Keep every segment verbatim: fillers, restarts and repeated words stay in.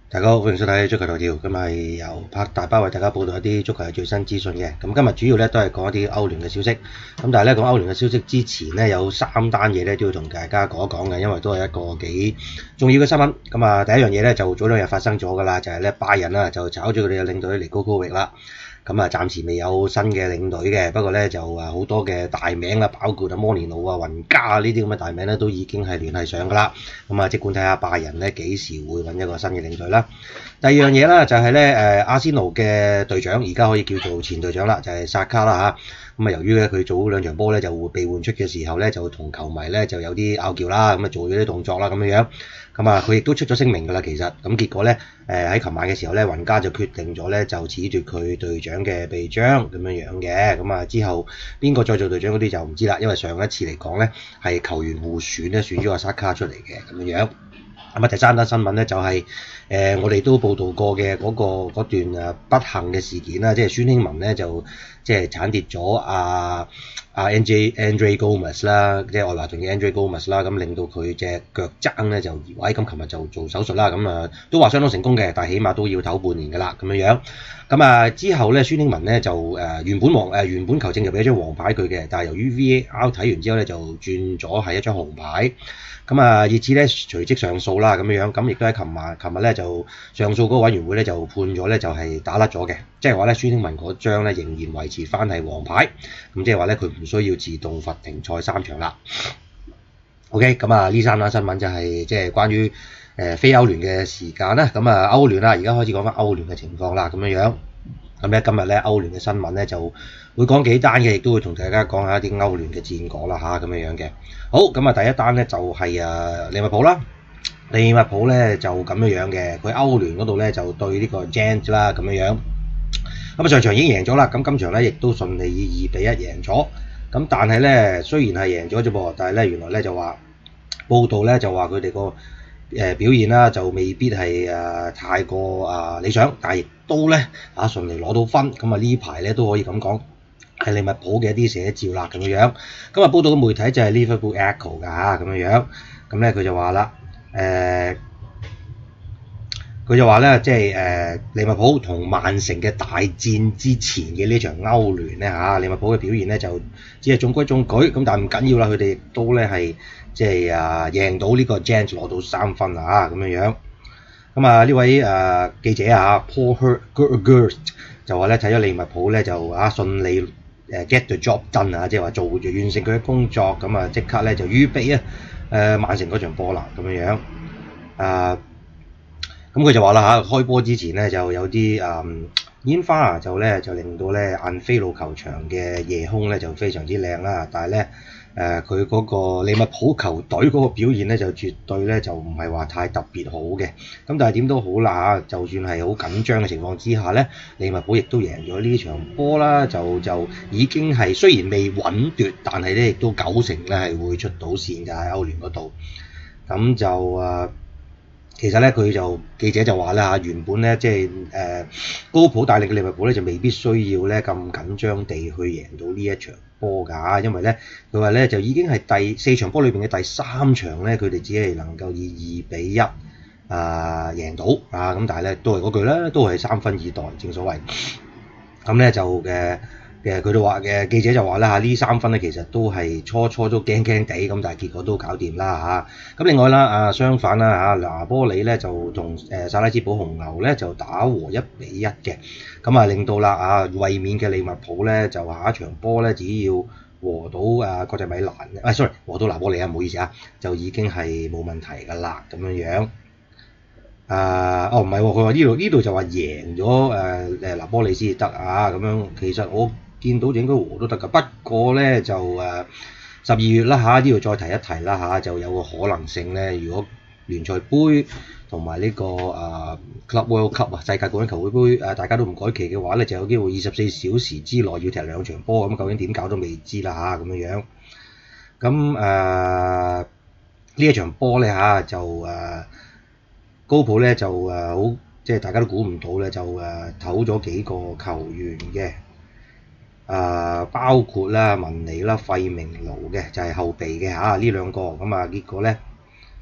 大家好，歡迎收睇足球頭條。咁係由柏大巴為大家報道一啲足球嘅最新資訊嘅。咁今日主要咧都係講一啲歐聯嘅消息。咁但係咧講歐聯嘅消息之前咧，有三單嘢咧都要同大家講一講嘅，因為都係一個幾重要嘅新聞。咁啊，第一樣嘢咧就早兩日發生咗㗎啦，就係咧拜仁啦就炒咗佢哋嘅領隊尼高高域啦。咁啊，暫時未有新嘅領隊嘅，不過咧就誒好多嘅大名啦，包括啊摩連奴啊、雲加啊呢啲咁嘅大名咧，都已經係聯繫上㗎啦。咁啊，即管睇下拜仁咧幾時會揾一個新嘅領隊啦。第二樣嘢啦，就係咧誒阿仙奴嘅隊長，而家可以叫做前隊長啦，就係、是、薩卡啦嚇。咁啊，由於咧佢早兩場波咧就會被換出嘅時候咧，就同球迷咧就有啲拗撬啦，咁啊做咗啲動作啦咁樣樣。咁啊，佢亦都出咗聲明㗎啦，其實咁結果咧，誒喺琴晚嘅時候咧，雲加就決定咗咧就褫奪佢隊長嘅臂章咁樣樣嘅。咁啊之後邊個再做隊長嗰啲就唔知啦，因為上一次嚟講咧係球員互選咧選咗阿薩卡出嚟嘅咁樣樣。咁啊，第三單新聞咧就係、是、誒、呃、我哋都報道過嘅嗰、那個嗰段誒不幸嘅事件啦，即係孫興文咧就即係鏟跌咗阿阿 N J Andre Gomes 啦，即係愛華頓嘅 Andre Gomes 啦，咁令到佢隻腳踭咧就移位，咁琴日就做手術啦，咁啊都話相當成功嘅，但係起碼都要唞半年㗎啦，咁樣樣。咁啊之後咧，孫興文咧就誒、呃、原本黃誒、呃、原本球證就俾一張黃牌佢嘅，但係由於 V A R 睇完之後咧就轉咗係一張紅牌。咁啊，熱刺咧隨即上訴啦，咁樣樣，咁亦都喺琴晚、琴日咧就上訴嗰個委員會咧就判咗咧就係打甩咗嘅，即係話咧孫興文嗰張咧仍然維持翻係黃牌，咁即係話咧佢唔需要自動罰停賽三場啦。OK，咁啊呢三單新聞就係即係關於誒、呃、非歐聯嘅時間啦，咁啊歐聯啦，而家開始講翻歐聯嘅情況啦，咁樣樣。咁咧今日咧歐聯嘅新聞咧就會講幾單嘅，亦都會同大家講下一啲歐聯嘅戰果啦嚇咁樣樣嘅。好，咁啊第一單咧就係啊利物浦啦，利物浦咧就咁樣樣嘅，佢歐聯嗰度咧就對呢個 Gent 啦咁樣樣。咁啊上場已經贏咗啦，咁今場咧亦都順利以二比一贏咗。咁但係咧雖然係贏咗啫噃，但係咧原來咧就話報道咧就話佢哋個誒表現啦，就未必係誒、呃、太過啊、呃、理想，但係亦都咧啊順利攞到分，咁啊呢排咧都可以咁講係利物浦嘅一啲寫照啦咁樣樣。咁啊報道嘅媒體就係 Liverpool Echo 㗎嚇咁樣樣，咁咧佢就話啦誒。佢就話咧，即係誒、呃、利物浦同曼城嘅大戰之前嘅呢場歐聯咧嚇，利物浦嘅表現咧就只係中規中矩，咁但係唔緊要啦，佢哋亦都咧係即係啊贏到呢個 Gent 攞到三分啊咁樣樣。咁啊呢位誒、呃、記者啊 Paul Hurst 就話咧睇咗利物浦咧就啊順利誒 get the job done 啊，即係話做完成佢嘅工作，咁啊即刻咧就預備啊誒曼城嗰場波啦咁樣樣啊。咁佢就話啦嚇，開波之前咧就有啲誒、嗯、煙花啊，就咧就令到咧晏菲路球場嘅夜空咧就非常之靚啦。但係咧誒佢嗰個利物浦球隊嗰個表現咧就絕對咧就唔係話太特別好嘅。咁但係點都好啦嚇，就算係好緊張嘅情況之下咧，利物浦亦都贏咗呢場波啦，就就已經係雖然未穩奪，但係咧亦都九成咧係會出到線㗎喺歐聯嗰度。咁就誒。呃其實咧，佢就記者就話咧嚇，原本咧即係誒高普帶領嘅利物浦咧就未必需要咧咁緊張地去贏到呢一場波㗎，因為咧佢話咧就已經係第四場波裏邊嘅第三場咧，佢哋只係能夠以二比一啊、呃、贏到啊，咁但係咧都係嗰句啦，都係三分以待，正所謂。咁咧就誒。呃嘅佢哋話嘅記者就話啦嚇，呢三分咧其實都係初初都驚驚地咁，但係結果都搞掂啦嚇。咁另外啦啊相反啦嚇，拿波里咧就同誒薩拉茲堡紅牛咧就打和一比一嘅，咁啊令到啦啊衛冕嘅利物浦咧就下一場波咧只要和到啊國際米蘭啊 sorry 和到拿波里啊，唔好意思啊，就已經係冇問題㗎啦咁樣樣。啊哦唔係喎，佢話呢度呢度就話贏咗誒誒拿波里先至得啊咁樣，其實我見到應該和都得㗎，不過咧就誒十二月啦嚇，呢度再提一提啦嚇，就有個可能性咧，如果聯賽杯同埋呢個誒、啊、Club World Cup 啊世界冠軍球會杯誒、啊、大家都唔改期嘅話咧，就有機會二十四小時之內要踢兩場波，咁究竟點搞都未知啦嚇咁樣樣。咁誒呢一場波咧嚇就誒、啊、高普咧就誒好即係大家都估唔到咧，就誒唞咗幾個球員嘅。啊，包括啦文尼啦、費明奴嘅就係、是、後備嘅嚇呢兩個，咁啊結果咧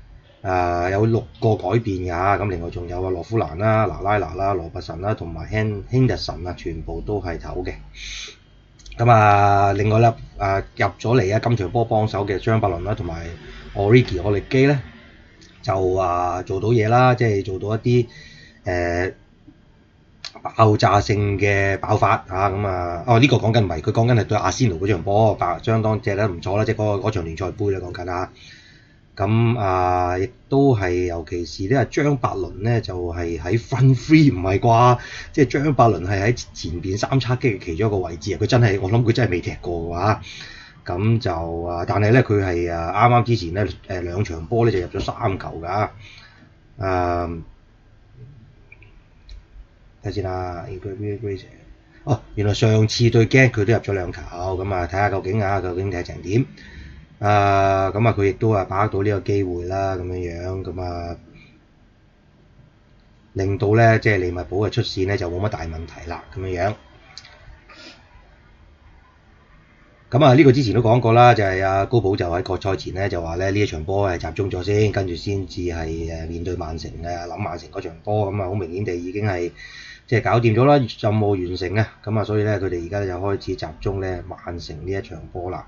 啊、有六個改變㗎，咁另外仲有啊羅夫蘭啦、拿拉拿啦、羅伯臣啦同埋亨亨特臣啊，全部都係頭嘅。咁啊，另外啦，啊入咗嚟啊今場波幫手嘅張伯倫啦，同埋 Origi 奧力基咧，就啊做到嘢啦，即係做到一啲誒、呃、爆炸性嘅爆發嚇咁啊！哦呢、這個講緊唔係，佢講緊係對阿仙奴嗰場波，爆相當踢得唔錯啦，即係嗰個嗰場聯賽杯啦講緊啊。咁啊，亦都係尤其是咧，張伯倫咧就係、是、喺 front three 唔係啩？即係張伯倫係喺前邊三叉戟嘅其中一個位置啊！佢真係我諗佢真係未踢過嘅話，咁就啊，但係咧佢係啊啱啱之前咧誒兩場波咧就入咗三球㗎。啊，睇先啦，哦，原來上次對 Genk 佢都入咗兩球，咁啊睇下究竟啊究竟踢成點？啊，咁啊佢亦都啊把握到呢個機會啦，咁樣樣，咁啊令到咧即係利物浦嘅出線咧就冇乜大問題啦，咁樣樣。咁啊呢個之前都講過啦，就係、是、啊高普就喺個賽前咧就話咧呢一場波係集中咗先，跟住先至係誒面對曼城嘅諗曼城嗰場波，咁啊好明顯地已經係即係搞掂咗啦，任務完成啊，咁啊所以咧佢哋而家就開始集中咧曼城呢一場波啦。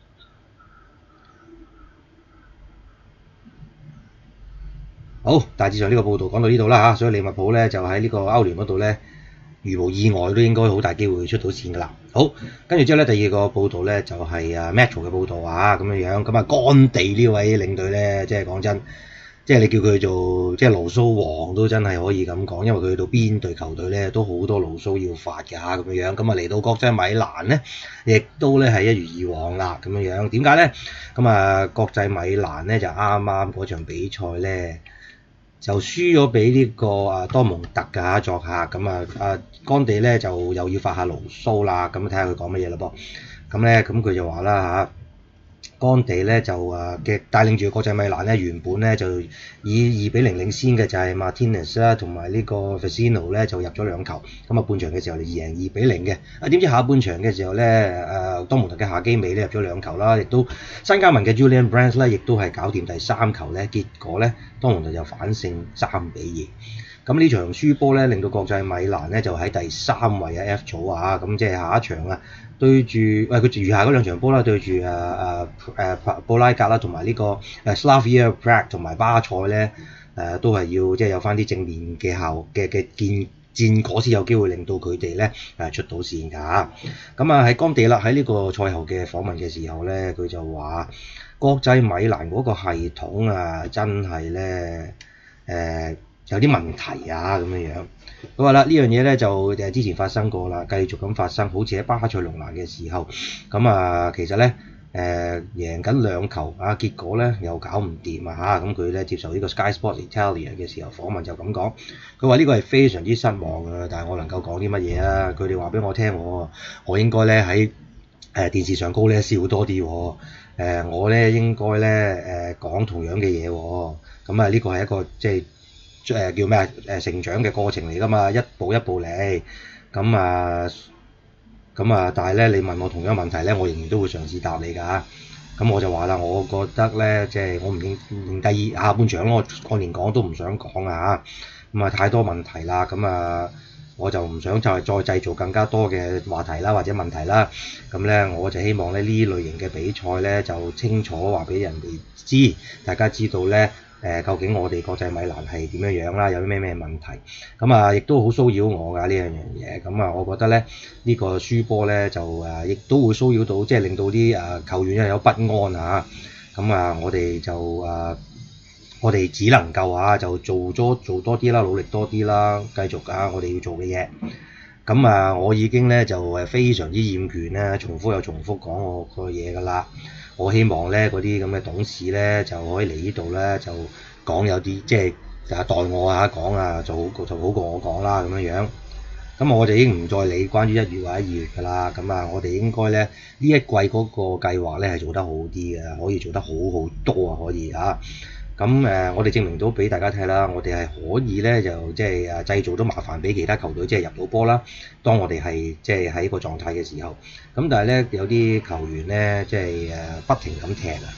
好，大致上呢個報道講到呢度啦嚇，所以利物浦咧就喺呢個歐聯嗰度咧，如無意外都應該好大機會出到線㗎啦。好，跟住之後咧，第二個報道咧就係啊 Metro 嘅報道啊，咁樣樣，咁啊干地呢位領隊咧，即係講真，即係你叫佢做即係牢騷王都真係可以咁講，因為佢去到邊隊球隊咧都好多牢騷要發㗎嚇，咁樣樣，咁啊嚟到國際米蘭咧，亦都咧係一如以往啦，咁樣樣，點解咧？咁啊國際米蘭咧就啱啱嗰場比賽咧，就輸咗俾呢個啊多蒙特㗎嚇作客，咁啊啊干地咧就又要發下牢騷啦，咁睇下佢講乜嘢啦噃，咁咧咁佢就話啦嚇，干地咧就啊嘅帶領住國際米蘭咧原本咧就以二比零領先嘅就係 Martinez 啦同埋呢個 Vecino 咧就入咗兩球，咁啊半場嘅時候就贏二比零嘅，啊點知下半場嘅時候咧誒多蒙特嘅夏基美咧入咗兩球啦，亦都新加盟嘅 Julian Brandt 咧亦都係搞掂第三球咧，結果咧多蒙特就反勝三比二。咁呢場輸波咧，令到國際米蘭咧就喺第三位啊 F 組啊，咁即係下一場啊對住喂佢餘下嗰兩場波啦，對住誒誒誒布拉格啦，同埋呢個誒 Slavia Prague 同埋巴塞咧誒都係要即係有翻啲正面嘅效嘅嘅見戰果先有機會令到佢哋咧誒出到線㗎。咁啊喺干地啦喺呢個賽後嘅訪問嘅時候咧，佢就話國際米蘭嗰個系統啊真係咧誒。呃有啲問題啊咁樣樣，佢話啦呢樣嘢咧就誒之前發生過啦，繼續咁發生，好似喺巴塞隆拿嘅時候，咁啊其實咧誒、呃、贏緊兩球啊，結果咧又搞唔掂啊嚇，咁佢咧接受呢個 Sky Sports Italia 嘅時候訪問就咁講，佢話呢個係非常之失望啊，但係我能夠講啲乜嘢啊？佢哋話俾我聽，我我應該咧喺誒電視上高咧笑多啲喎、呃，我咧應該咧誒講同樣嘅嘢喎，咁啊呢個係一個即係。誒叫咩啊？誒成長嘅過程嚟㗎嘛，一步一步嚟。咁啊，咁啊，但係咧，你問我同樣問題咧，我仍然都會嘗試答你㗎。咁我就話啦，我覺得咧，即係我唔認認第二下半場我我連講都唔想講啊。咁啊，太多問題啦。咁啊，我就唔想就係再製造更加多嘅話題啦，或者問題啦。咁咧，我就希望咧呢類型嘅比賽咧，就清楚話俾人哋知，大家知道咧。誒、呃、究竟我哋國際米蘭係點樣樣啦？有啲咩咩問題？咁啊，亦都好騷擾我㗎呢樣樣嘢。咁啊，我覺得咧呢、呢個輸波咧就誒，亦、啊、都會騷擾到，即係令到啲誒、啊、球員又有不安啊。咁啊，我哋就誒、啊，我哋只能夠啊，就做咗做多啲啦，努力多啲啦，繼續啊，我哋要做嘅嘢。咁啊，我已經咧就誒非常之厭倦咧，重複又重複講我個嘢㗎啦。我希望咧嗰啲咁嘅董事咧就可以嚟呢度咧就講有啲即係啊代我啊講啊就好就好過我講啦咁樣樣。咁我哋已經唔再理關於一月或者二月㗎啦。咁啊，我哋應該咧呢一季嗰個計劃咧係做得好啲嘅，可以做得好好多啊，可以啊。咁誒、呃，我哋證明到俾大家睇啦，我哋係可以咧就即係誒製造到麻煩俾其他球隊，即係入到波啦。當我哋係即係喺個狀態嘅時候，咁但係咧有啲球員咧即係誒不停咁踢啊，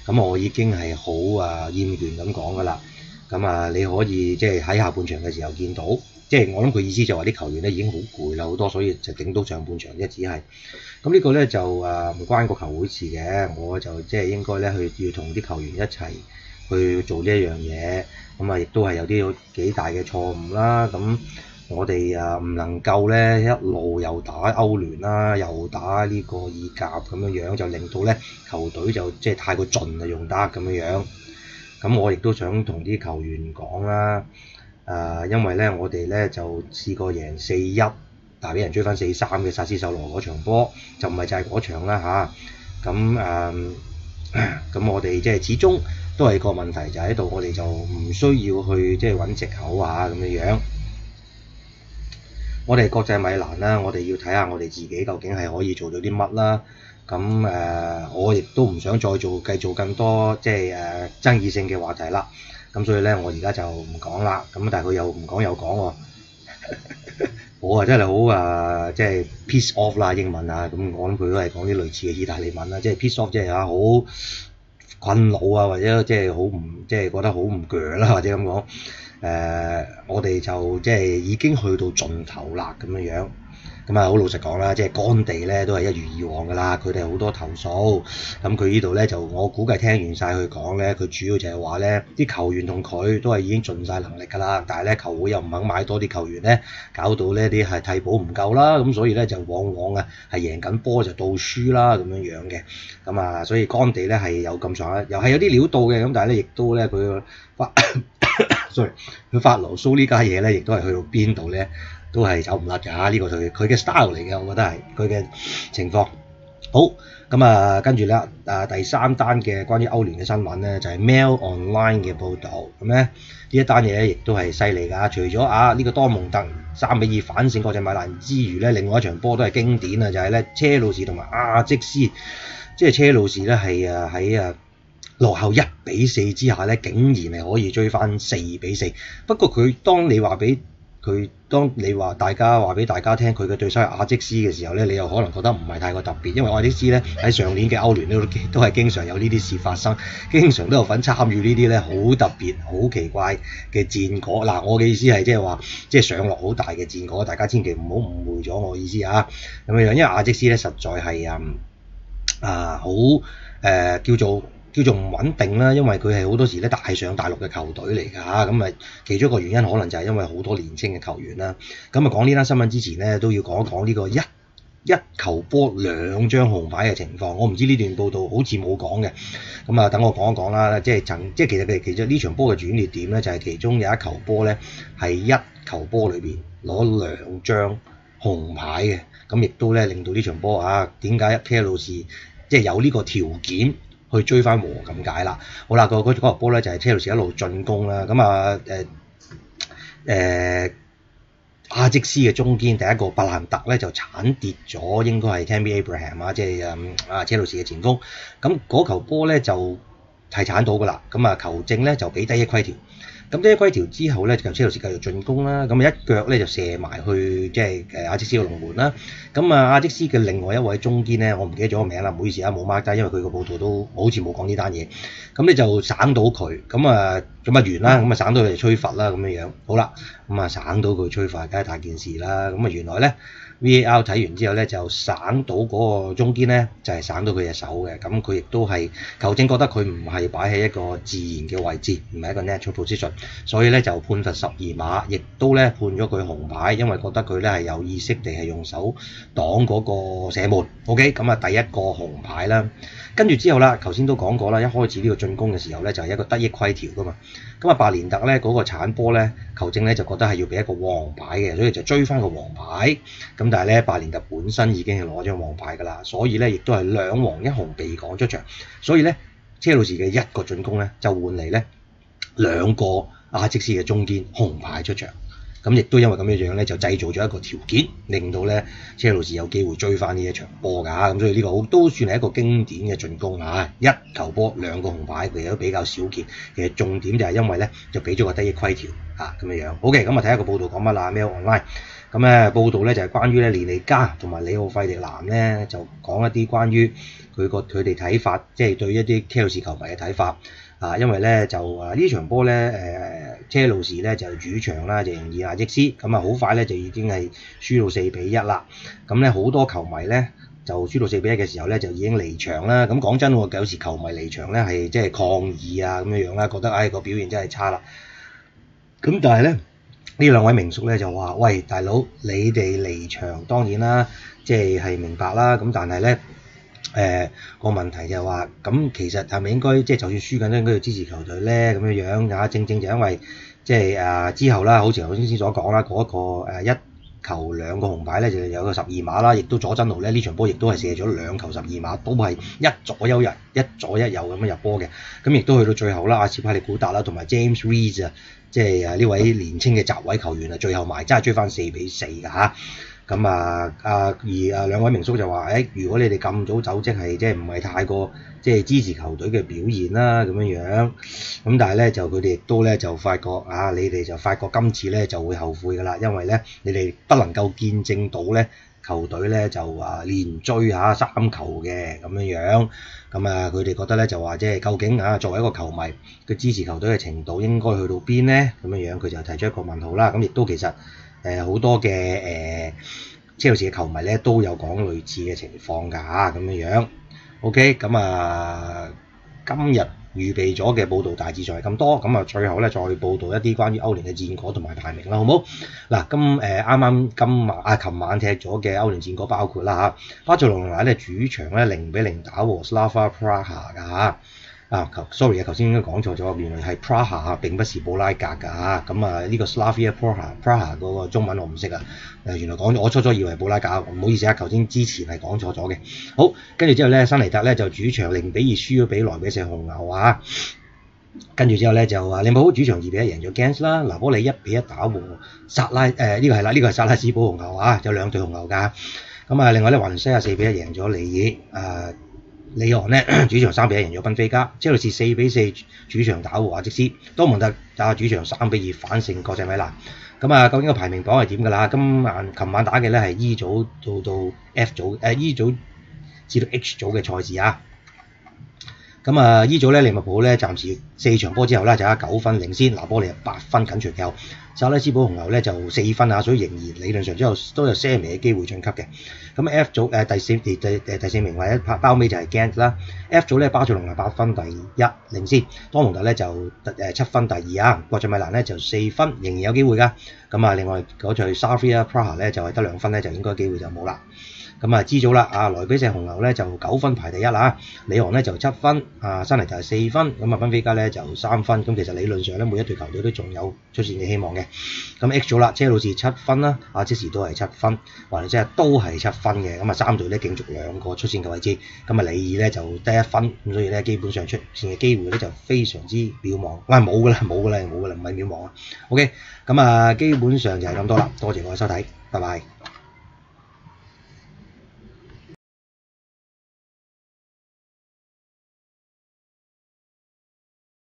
咁我已經係好啊厭倦咁講㗎啦。咁啊，你可以即係喺下半場嘅時候見到，即係我諗佢意思就話啲球員咧已經好攰啦，好多，所以就頂到上半場啫，只係。咁呢個咧就啊唔關個球會事嘅，我就即係應該咧去要同啲球員一齊去做呢一樣嘢。咁啊，亦都係有啲幾大嘅錯誤啦。咁我哋啊唔能夠咧一路又打歐聯啦，又打呢個意甲咁樣樣，就令到咧球隊就即係太過盡啊用得咁樣樣。咁我亦都想同啲球員講啦，誒、呃，因為咧我哋咧就試過贏四一，但係俾人追翻四三嘅薩斯索羅嗰場波，就唔係就係嗰場啦嚇。咁、啊、誒，咁、呃、我哋即係始終都係個問題就喺度，我哋就唔需要去即係揾藉口啊咁樣樣。我哋國際米蘭啦，我哋要睇下我哋自己究竟係可以做到啲乜啦。咁誒、呃，我亦都唔想再做繼續更多即係誒、呃、爭議性嘅話題啦。咁所以咧，我而家就唔講啦。咁但係佢又唔講又講喎。我啊真係好啊，即係 piss off 啦英文啊。咁我諗佢都係講啲類似嘅意大利文啦，即係 piss off 即係啊好困惱啊，或者即係好唔即係覺得好唔鋸啦，或者咁講。誒、呃，我哋就即係已經去到盡頭啦咁樣樣。咁啊，好老實講啦，即係乾地咧都係一如以往㗎啦，佢哋好多投訴。咁佢呢度咧就我估計聽完晒佢講咧，佢主要就係話咧啲球員同佢都係已經盡晒能力㗎啦，但係咧球會又唔肯買多啲球員咧，搞到呢啲係替補唔夠啦，咁所以咧就往往啊係贏緊波就倒輸啦咁樣樣嘅。咁啊，所以乾地咧係有咁上下，又係有啲料到嘅，咁但係咧亦都咧佢發，sorry，佢發牢騷呢家嘢咧，亦都係去到邊度咧？都係走唔甩㗎，呢個佢佢嘅 style 嚟嘅，我覺得係佢嘅情況。好，咁啊，跟住咧啊第三單嘅關於歐聯嘅新聞咧，就係 Mail Online 嘅報導。咁咧呢一單嘢咧，亦都係犀利㗎。除咗啊呢個多蒙特三比二反勝國際米蘭之餘咧，另外一場波都係經典啊，就係咧車路士同埋阿積斯，即係車路士咧係啊喺啊落後一比四之下咧，竟然係可以追翻四比四。不過佢當你話俾佢當你話大家話俾大家聽佢嘅對手係阿積斯嘅時候咧，你又可能覺得唔係太過特別，因為阿積斯咧喺上年嘅歐聯都都係經常有呢啲事發生，經常都有份參與呢啲咧好特別、好奇怪嘅戰果。嗱，我嘅意思係即係話即係上落好大嘅戰果，大家千祈唔好誤會咗我意思啊。咁樣樣，因為阿積斯咧實在係啊啊好誒、呃、叫做。叫做唔穩定啦，因為佢係好多時咧大上大落嘅球隊嚟㗎嚇，咁啊其中一個原因可能就係因為好多年輕嘅球員啦。咁啊講呢單新聞之前咧，都要講一講呢個一一球波兩張紅牌嘅情況。我唔知呢段報道好似冇講嘅，咁啊等我講一講啦。即係曾即係其實佢其實呢場波嘅轉捩點咧，就係其中有一球波咧係一球波裏邊攞兩張紅牌嘅，咁亦都咧令到呢場波啊點解車路士即係有呢個條件去追翻和咁解啦。好啦，個嗰嗰個波咧就係車路士一路進攻啦。咁啊誒誒阿積斯嘅中堅第一個伯蘭特咧就鏟跌咗，應該係 Tammy Abraham 啊，即係誒啊車路士嘅前鋒。咁嗰球波咧就係鏟到㗎啦。咁啊球證咧就俾低一規條。咁呢一規條之後咧，就車路士繼續進攻啦。咁啊一腳咧就射埋去即係誒阿積斯嘅龍門啦。咁啊阿積斯嘅另外一位中堅咧，我唔記得咗個名啦，唔好意思啊，冇 mark 低，因為佢個報道都好似冇講呢單嘢。咁你就省到佢，咁啊咁啊完啦，咁啊省到佢哋吹罰啦咁樣樣。好啦，咁啊省到佢吹罰，梗係大件事啦。咁啊原來咧 V A R 睇完之後咧，就省到嗰個中堅咧，就係、是、省到佢隻手嘅。咁佢亦都係球證覺得佢唔係擺喺一個自然嘅位置，唔係一個 natural position，所以咧就判罰十二碼，亦都咧判咗佢紅牌，因為覺得佢咧係有意識地係用手擋嗰個射門。OK， 咁啊第一個紅牌啦。跟住之後啦，頭先都講過啦，一開始呢個進攻嘅時候咧，就係、是、一個得益規條噶嘛。咁啊，白連特咧嗰、那個鏟波咧，球證咧就覺得係要俾一個黃牌嘅，所以就追翻個黃牌。咁但係咧，白連特本身已經係攞咗黃牌㗎啦，所以咧亦都係兩黃一紅被趕出場。所以咧，車路士嘅一個進攻咧就換嚟咧兩個阿積斯嘅中堅紅牌出場。咁亦都因為咁樣樣咧，就製造咗一個條件，令到咧車路士有機會追翻呢一場波㗎。咁所以呢個好都算係一個經典嘅進攻啊！一球波兩個紅牌，其實都比較少見。其實重點就係因為咧就俾咗個得益規條啊咁樣樣。好嘅，咁啊睇下個報道講乜啦？Mail Online 咁咧報道咧就係關於咧連尼加同埋里奧費迪南咧就講一啲關於佢個佢哋睇法，即係對一啲車路士球迷嘅睇法啊，因為咧就啊呢場波咧誒車路士咧就主場啦，就迎二亞積斯，咁啊好快咧就已經係輸到四比一啦，咁咧好多球迷咧就輸到四比一嘅時候咧就已經離場啦。咁講真喎，有時球迷離場咧係即係抗議啊咁樣樣啦，覺得唉個表現真係差啦。咁但係咧呢兩位名宿咧就話：喂，大佬，你哋離場當然啦，即係係明白啦。咁但係咧誒個問題就係話，咁其實係咪應該即係就算輸緊都應該要支持球隊咧？咁樣樣啊，正正就因為即係啊之後啦，好似頭先先所講啦，嗰、嗰個、呃、一球兩個紅牌咧就有個十二碼啦，亦都佐真奴咧呢場波亦都係射咗兩球十二碼，都係一左一右一左一右咁樣入波嘅。咁亦都去到最後啦，阿斯帕利古達啦同埋 James Reed 啊，即係啊呢位年青嘅閘位球員啊，最後埋真係追翻四比四㗎嚇。咁啊啊而啊兩位名宿就話：誒、欸，如果你哋咁早走，即係即係唔係太過即係支持球隊嘅表現啦咁樣樣。咁但係咧就佢哋亦都咧就發覺啊，你哋就發覺今次咧就會後悔㗎啦，因為咧你哋不能夠見證到咧球隊咧就啊連追下三球嘅咁樣樣。咁啊佢哋覺得咧就話即係究竟啊作為一個球迷佢支持球隊嘅程度應該去到邊咧？咁樣樣佢就提出一個問號啦。咁亦都其實誒好、呃、多嘅誒、呃、車路士嘅球迷咧都有講類似嘅情況㗎咁樣樣。OK，咁啊今日預備咗嘅報道大致上係咁多，咁啊最後咧再報道一啲關於歐聯嘅戰果同埋排名啦，好唔好？嗱，今誒啱啱今晚啊，琴晚踢咗嘅歐聯戰果包括啦嚇，巴塞隆拿咧主場咧零比零打和 Slavia Praha 㗎嚇。啊，sorry 啊，頭先應該講錯咗，原來係 Praha 啊，並不是布拉格㗎嚇。咁啊，呢個 Slavia Praha Praha 嗰個中文我唔識啊。誒，原來講咗，我初初以為布拉格，唔好意思啊，頭先之前係講錯咗嘅。好，跟住之後咧，新尼特咧就主場零比二輸咗俾萊比錫紅牛啊。跟住之後咧就啊，利物浦主場二比一贏咗 Gens 啦，拿波里一比一打和薩拉誒呢、呃這個係啦，呢、這個係薩拉斯堡紅牛啊，有兩隊紅牛㗎。咁啊，另外咧華倫西亞四比一贏咗里爾啊。里昂咧主場三比一贏咗賓菲加，車路士四比四主場打和亞積斯，多蒙特打主場三比二反勝國際米蘭。咁啊，究竟個排名榜係點㗎啦？今晚琴晚打嘅咧係 E 組到到 F 組，誒、呃、E 組至到 H 組嘅賽事啊。咁啊 E 組咧利物浦咧暫時四場波之後咧就有九分領先，拿波利八分緊隨其後，薩拉斯堡紅牛咧就四分啊，所以仍然理論上之後都有些微嘅機會晉級嘅。咁 F 組誒、呃、第四第第第四名或者包尾就係 Gent 啦。F 組咧巴塞隆拿八分第一領先，多蒙特咧就誒七分第二啊，國際米蘭咧就四分，仍然有機會㗎。咁啊另外嗰隊 Slavia Praha 咧就係得兩分咧，就應該機會就冇啦。咁啊 G 組啦，啊萊比錫紅牛咧就九分排第一啦，里昂咧就七分，啊新尼特係四分，咁啊賓菲加咧就三分，咁其實理論上咧每一隊球隊都仲有出線嘅希望嘅。咁 H 組啦，車路士七分啦，阿積士都係七分，華倫西亞都係七分嘅，咁啊三隊咧競逐兩個出線嘅位置，咁啊里爾咧就得一分，咁所以咧基本上出線嘅機會咧就非常之渺茫，喂冇㗎啦，冇㗎啦，冇㗎啦，唔係渺茫啊。OK，咁啊基本上就係咁多啦，多謝各位收睇，拜拜。